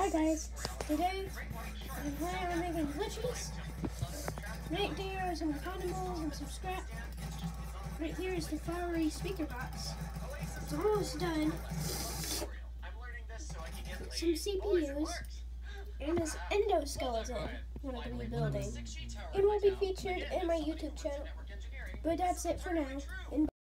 Hi guys, today I'm planning on making glitches. Right there are some condoms and some scrap. Right here is the flowery speaker box. It's almost done. Some CPUs and this endoskeleton I'm going to be building. It will be featured in my YouTube channel. But that's it for now.